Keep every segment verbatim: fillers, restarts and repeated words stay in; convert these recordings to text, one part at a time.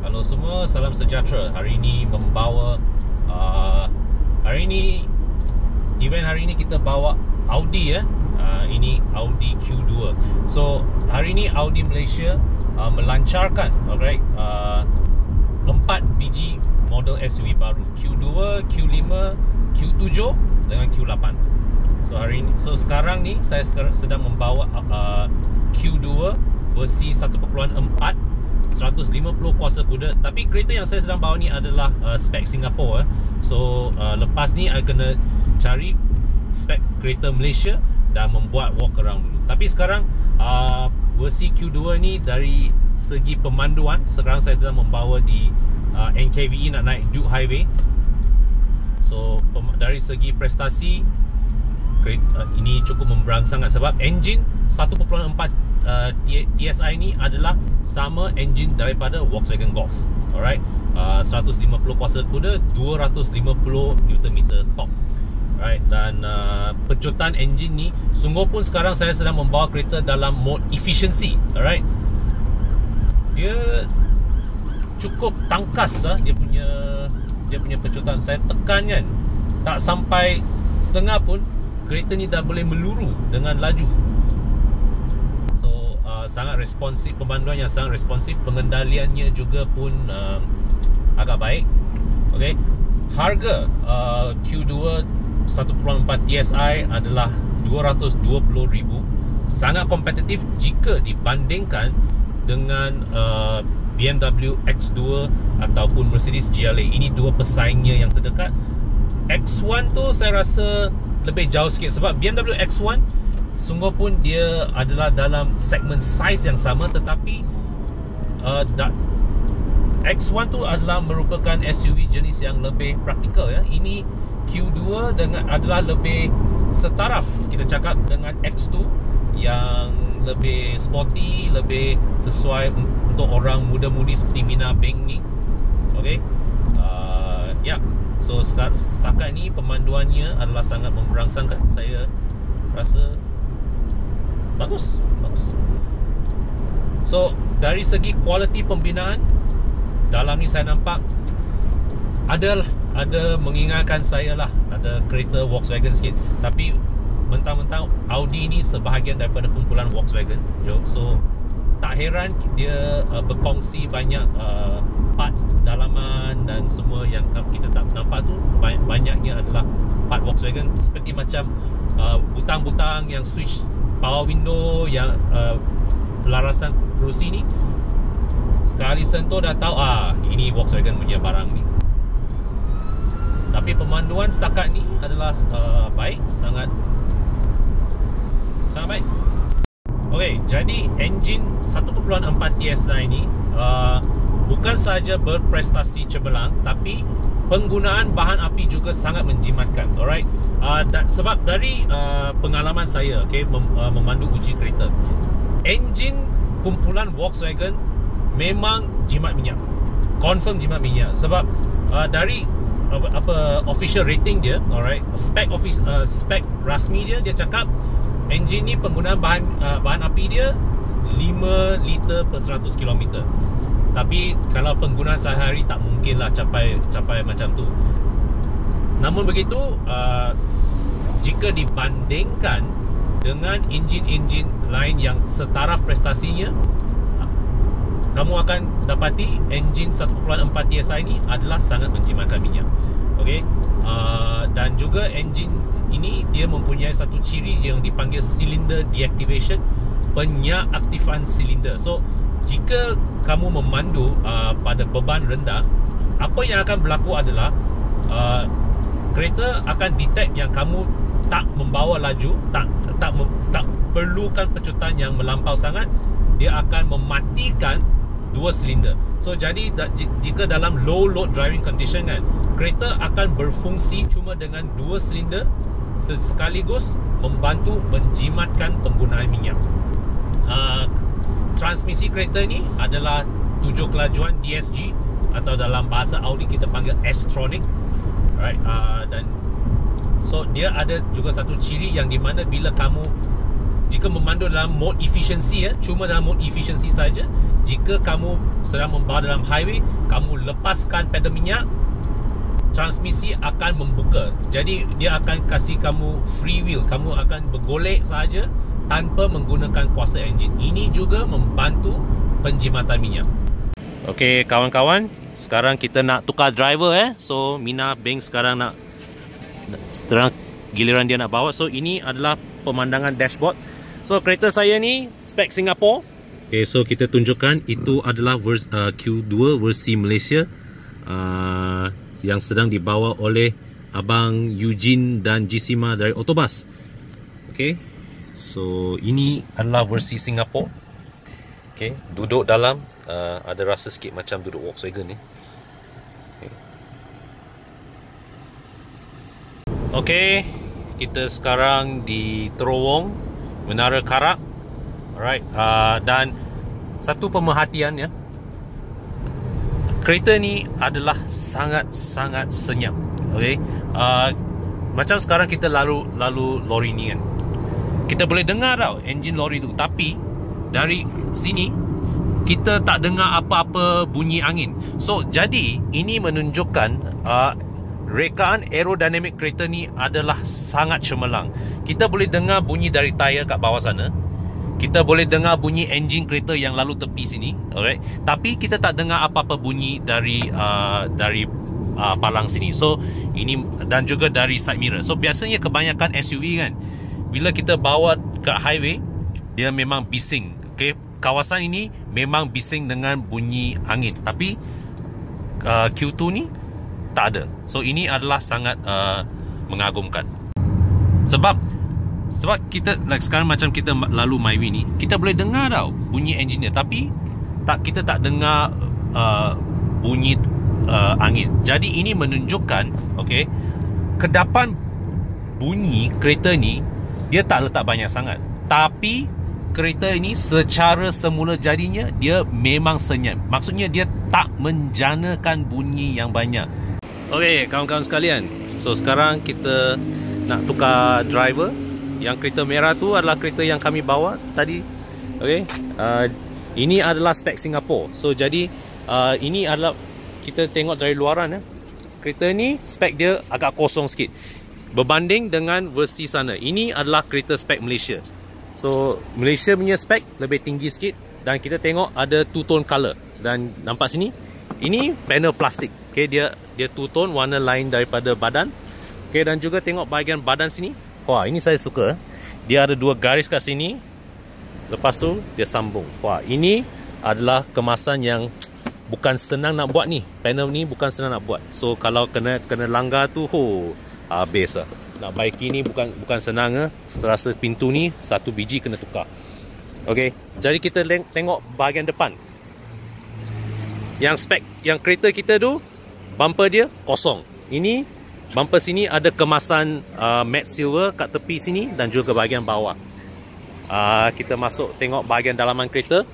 Halo semua, salam sejahtera. Hari ini membawa uh, Hari ini Event hari ini kita bawa Audi ya. uh, Ini Audi Q dua. So hari ini Audi Malaysia uh, melancarkan alright, uh, empat biji model S U V baru, Q dua, Q lima, Q tujuh dengan Q lapan. So hari ini, so sekarang ni saya sedang membawa uh, Q dua versi satu perpuluhan empat, seratus lima puluh kuasa kuda. Tapi kereta yang saya sedang bawa ni adalah uh, spek Singapura. So uh, lepas ni saya kena cari spek kereta Malaysia dan membuat walk around dulu. Tapi sekarang uh, versi Q dua ni dari segi pemanduan, sekarang saya sedang membawa di uh, N K V E nak naik Duke Highway. So dari segi prestasi kereta, uh, ini cukup memberang sangat sebab enjin satu perpuluhan empat Uh, T S I ni adalah sama enjin daripada Volkswagen Golf. Alright, uh, seratus lima puluh kuasa kuda, dua ratus lima puluh Newton meter torque. Alright, dan uh, pecutan enjin ni sungguh pun sekarang saya sedang membawa kereta dalam mode efficiency. Alright, dia cukup tangkas lah, dia punya dia punya pecutan. Saya tekan kan, tak sampai setengah pun kereta ni dah boleh meluru dengan laju. Sangat responsif, pemanduan yang sangat responsif, pengendaliannya juga pun uh, agak baik. Okey, harga uh, Q dua satu perpuluhan empat T S I adalah dua ratus dua puluh ribu. Sangat kompetitif jika dibandingkan dengan uh, B M W X dua ataupun Mercedes G L A. Ini dua pesaingnya yang terdekat. X satu tu saya rasa lebih jauh sikit sebab B M W X satu sungguh pun dia adalah dalam segmen saiz yang sama, tetapi uh, X satu tu adalah merupakan S U V jenis yang lebih praktikal ya. Ini Q dua dengan adalah lebih setaraf kita cakap dengan X dua yang lebih sporty, lebih sesuai untuk orang muda-mudi seperti Mina Beng ni. Okey, uh, ya. Yeah. So setakat ni pemanduannya adalah sangat memberangsangkan. Saya rasa bagus, bagus. So dari segi kualiti pembinaan, dalam ni saya nampak ada ada mengingatkan saya lah, ada kereta Volkswagen sikit. Tapi mentang-mentang Audi ni sebahagian daripada kumpulan Volkswagen, so tak heran dia uh, berkongsi banyak uh, parts dalaman dan semua yang kita tak nampak tu banyak, banyaknya adalah part Volkswagen. Seperti macam uh, butang-butang yang switch power window, yang uh, pelarasan kerusi ni, sekali sentuh dah tahu ah ini Volkswagen punya barang ni. Tapi pemanduan setakat ni adalah uh, baik, sangat sangat baik. Okey, jadi enjin satu perpuluhan empat T S I ni uh, bukan sahaja berprestasi cemerlang, tapi penggunaan bahan api juga sangat menjimatkan. Alright, uh, da- sebab dari uh, pengalaman saya, okay, mem- uh, memandu uji kereta, enjin kumpulan Volkswagen memang jimat minyak, confirm jimat minyak. Sebab uh, dari uh, apa official rating dia, alright, spek office uh, spek rasmi dia, dia cakap enjin ni penggunaan bahan uh, bahan api dia lima liter per seratus kilometer. Tapi kalau penggunaan sehari tak mungkinlah capai capai macam tu. Namun begitu, uh, jika dibandingkan dengan enjin-enjin lain yang setaraf prestasinya, kamu akan dapati enjin satu perpuluhan empat T S I ni adalah sangat menjimatkan minyak. Okey, uh, dan juga enjin ini dia mempunyai satu ciri yang dipanggil cylinder deactivation, penyaktifan silinder. So jika kamu memandu uh, pada beban rendah, apa yang akan berlaku adalah uh, kereta akan detect yang kamu tak membawa laju, tak tak tak perlukan pecutan yang melampau sangat, dia akan mematikan dua silinder. So jadi da, jika dalam low load driving condition kan, kereta akan berfungsi cuma dengan dua silinder sekaligus membantu menjimatkan penggunaan minyak. Uh, transmisi kereta ni adalah tujuh kelajuan D S G, atau dalam bahasa Audi kita panggil S-tronic. Right, uh, dan so dia ada juga satu ciri yang di mana bila kamu jika memandu dalam mode efficiency, ya, cuma dalam mode efficiency saja. Jika kamu sedang membawa dalam highway, kamu lepaskan pedal minyak, transmisi akan membuka. Jadi dia akan kasih kamu free wheel. Kamu akan bergolek sahaja tanpa menggunakan kuasa enjin. Ini juga membantu penjimatan minyak. Okey kawan-kawan, sekarang kita nak tukar driver eh. So Mina Beng sekarang nak terang giliran dia nak bawa. So ini adalah pemandangan dashboard. So kereta saya ni spek Singapore. Okay, so kita tunjukkan itu adalah vers, uh, Q dua versi Malaysia, uh, yang sedang dibawa oleh Abang Eugene dan Jisima dari Autobus. Okay, so ini adalah versi Singapore. Okay, duduk dalam uh, ada rasa sikit macam duduk Volkswagen ni. Okay. Okay, kita sekarang di terowong Menara Karak. Alright, uh, dan satu pemerhatian ya, kereta ni adalah sangat-sangat senyap. Okay, uh, macam sekarang kita lalu lalu lori ni kan, kita boleh dengar tau enjin lori tu, tapi dari sini kita tak dengar apa-apa bunyi angin. So jadi ini menunjukkan uh, rekaan aerodinamik kereta ni adalah sangat cemerlang. Kita boleh dengar bunyi dari tayar kat bawah sana, kita boleh dengar bunyi enjin kereta yang lalu tepi sini, alright. Tapi kita tak dengar apa-apa bunyi dari uh, dari uh, palang sini. So ini, dan juga dari side mirror. So biasanya kebanyakan S U V kan, bila kita bawa ke highway, dia memang bising. Okay, kawasan ini memang bising dengan bunyi angin. Tapi uh, Q dua ni tak ada. So ini adalah sangat uh, mengagumkan. Sebab Sebab kita like sekarang macam kita lalu Myvi ni, kita boleh dengar tau bunyi enjin dia, tapi tak, kita tak dengar uh, bunyi uh, angin. Jadi ini menunjukkan, okay, kedapan bunyi kereta ni dia tak letak banyak sangat, tapi kereta ini secara semula jadinya dia memang senyap. Maksudnya dia tak menjanakan bunyi yang banyak. Okay kawan-kawan sekalian, so sekarang kita nak tukar driver. Yang kereta merah tu adalah kereta yang kami bawa tadi. Okay, uh, ini adalah spek Singapore. So jadi uh, ini adalah, kita tengok dari luaran eh, kereta ni spek dia agak kosong sikit berbanding dengan versi sana. Ini adalah kereta spek Malaysia. So Malaysia punya spek lebih tinggi sikit, dan kita tengok ada two tone color. Dan nampak sini, ini panel plastik. Okay, dia dia two tone, warna lain daripada badan. Okay, dan juga tengok bahagian badan sini. Wah, ini saya suka. Dia ada dua garis kat sini, lepas tu dia sambung. Wah, ini adalah kemasan yang bukan senang nak buat ni. Panel ni bukan senang nak buat. So kalau kena kena langgar tu, ho, habis lah. Nak baiki ni bukan bukan senang eh. Serasa pintu ni satu biji kena tukar. Okey, jadi kita tengok bahagian depan. Yang spek yang kereta kita tu, bumper dia kosong. Ini bumper sini ada kemasan uh, matte silver kat tepi sini dan juga bahagian bawah. Uh, kita masuk tengok bahagian dalaman kereta.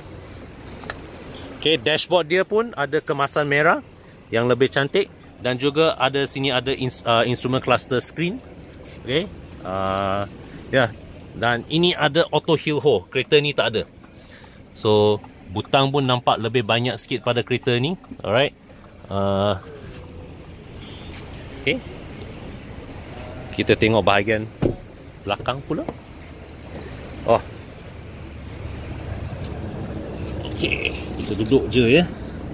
Okey, dashboard dia pun ada kemasan merah yang lebih cantik. Dan juga ada sini ada ins, uh, instrument cluster screen. Okey, uh, ya. Yeah. Dan ini ada auto hill hold. Kereta ni tak ada. So butang pun nampak lebih banyak sikit pada kereta ni. Alright. Uh, Okey, kita tengok bahagian belakang pula. Oh, okey, kita duduk je ya.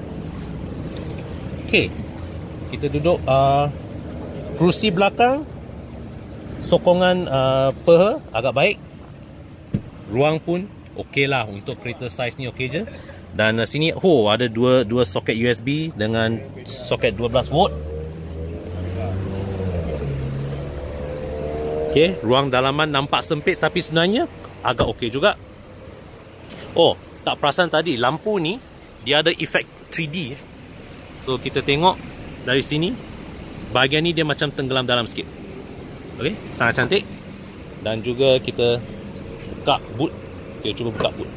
Okey, kita duduk uh, kerusi belakang, sokongan uh, peha agak baik. Ruang pun okey lah untuk kereta saiz ni, okey je. Dan uh, sini, oh, ada dua dua soket U S B dengan soket dua belas volt. Okey, ruang dalaman nampak sempit tapi sebenarnya agak okey juga. Oh, tak perasan tadi lampu ni dia ada efek three D. So kita tengok dari sini, bahagian ni dia macam tenggelam dalam sikit. Okey, sangat cantik. Dan juga kita buka boot. Kita cuba buka boot.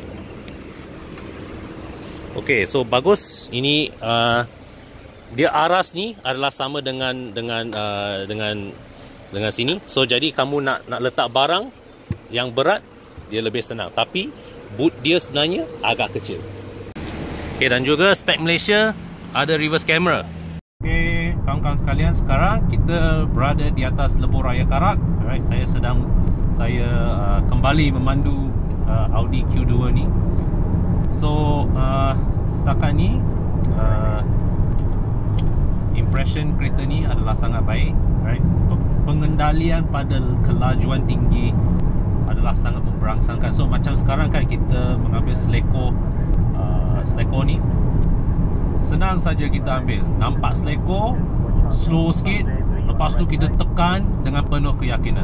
Okey, so bagus. Ini uh, dia aras ni adalah sama dengan dengan uh, dengan dengan sini. So jadi kamu nak nak letak barang yang berat, dia lebih senang. Tapi boot dia sebenarnya agak kecil. Okay, dan juga spek Malaysia ada reverse camera. Okay, kawan-kawan sekalian, sekarang kita berada di atas Lebuh Raya Karak. Alright, saya sedang saya uh, kembali memandu uh, Audi Q dua ni. So uh, setakat ni uh, impression kereta ni adalah sangat baik. Right? Pengendalian pada kelajuan tinggi adalah sangat memberangsangkan. So macam sekarang kan kita mengambil seleko uh, seleko ni, senang saja kita ambil. Nampak seleko, slow sikit, lepas tu kita tekan dengan penuh keyakinan.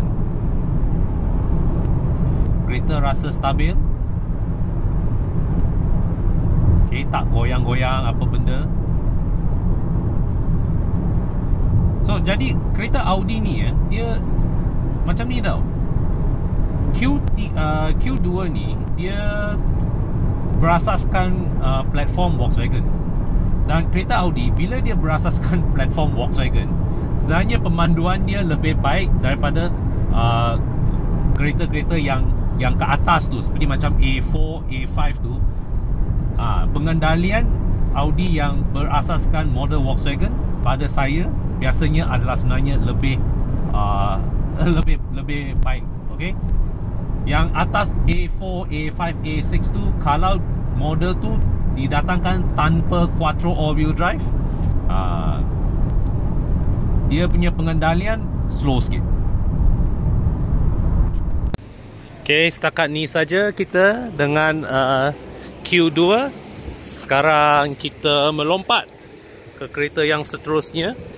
Kereta rasa stabil. Okay, tak goyang-goyang apa benda. So jadi kereta Audi ni ya, dia macam ni tau. Q uh, Q dua ni dia berasaskan uh, platform Volkswagen. Dan kereta Audi bila dia berasaskan platform Volkswagen, sebenarnya pemanduan dia lebih baik daripada uh, kereta-kereta yang yang ke atas tu, seperti macam A four, A five tu. Uh, pengendalian Audi yang berasaskan model Volkswagen pada saya biasanya adalah sebenarnya lebih uh, lebih lebih baik. Okey. Yang atas A four, A five, A six tu, kalau model tu didatangkan tanpa quattro all-wheel drive, uh, dia punya pengendalian slow sikit. Okey, setakat ni saja kita dengan uh, Q dua. Sekarang kita melompat ke kereta yang seterusnya,